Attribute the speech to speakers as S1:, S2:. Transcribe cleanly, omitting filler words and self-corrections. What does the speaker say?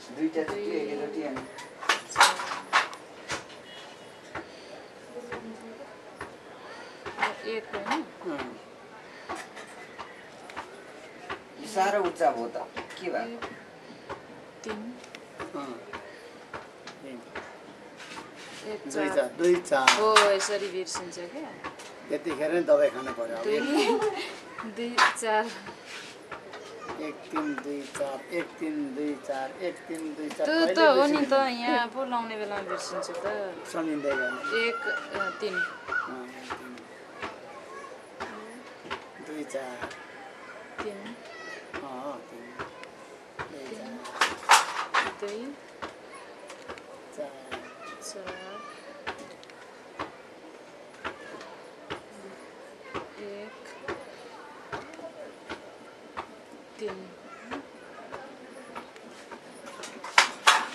S1: दुईटा चाहिँ के रोटी अनि
S2: एक होइन
S1: साह्रो उच्च भयो त के भयो
S2: 3
S3: दुई चार
S2: हो यसरी बिर्सिन्छ क्या
S3: त्यतिखेर नै दबाई खानु पर्यो
S2: 2 4
S3: 1 3 2 4 1 3 2 4 1 3 2 4
S2: त्यो त हो नि त यहाँ पो लाउने बेलामा बिर्सिन्छ त
S3: सम्झिँदै गर्नु
S2: 1 3
S3: 2 4
S2: 3 2 4